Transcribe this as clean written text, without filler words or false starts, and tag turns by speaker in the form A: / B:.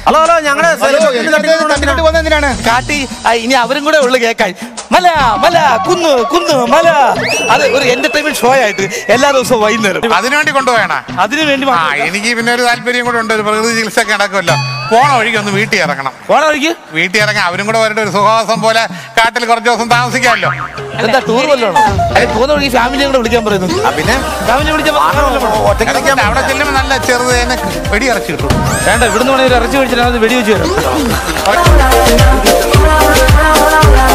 A: Hello hello ഞങ്ങളെ
B: കാട്ടി ഇനി അവരും കൂടെ ഉള്ളു കേൾക്കാൻ. മല മല കുന്ന് കുന്ന് മല. അത് ഒരു എന്റർടൈൻമെന്റ് ഷോ ആയിട്ട് എല്ലാ ദിവസവും വൈകുന്നേരം
C: അതിനുവേണ്ടി കൊണ്ടുപോയണ.
B: അതിനു വേണ്ടി
C: എനിക്ക് പിന്നെ ഒരു താല്പര്യം കൂടെ ഉണ്ട്. ഒരു പ്രകൃതി ചികിത്സ ഒക്കെ നടക്കുമല്ലോ. പോണ വഴിക്ക് ഒന്ന് വീട്ടിൽ ഇറങ്ങണം.
B: പോണ വഴിക്ക്
C: വീട്ടിൽ ഇറങ്ങാം. അവരും കൂടെ വരട്ടെ. ഒരു സുഖവാസം പോലെ കാട്ടിൽ കുറച്ച് ദിവസം താമസിക്കാമല്ലോ.
B: എന്താ ടൂർ വല്ലോണോ? പോകുന്ന വഴിക്ക് ഫാമിലിയെ കൂടെ വിളിക്കാൻ പറയുന്നു.
A: പിന്നെ
B: ഫാമിലി വിളിച്ചാൽ
C: അവിടെ ചെല്ലുമ്പോൾ നല്ല ചെറുതേനെ വെടി ഇറച്ചി കിട്ടും.
B: വേണ്ട, ഇവിടുന്ന് വേണമെങ്കിൽ ഇറച്ചി മേടിച്ചിട്ട് വെടി വെച്ച് തരാം.